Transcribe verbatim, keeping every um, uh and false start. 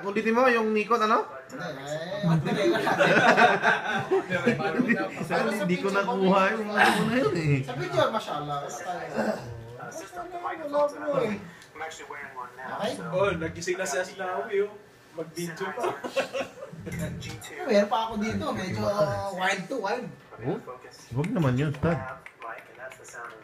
ulitin mo yung Nikon ano? Hindi, Isa hindi ko nakuha yung ano mo na yun eh. sa video, mashallah. Wala bro eh. Okay? Oh, nagising na siya si Nawi, oh. Mag-video pa. Meron pa ako dito, medyo wild to wild. Oh, huwag naman yun, Stad.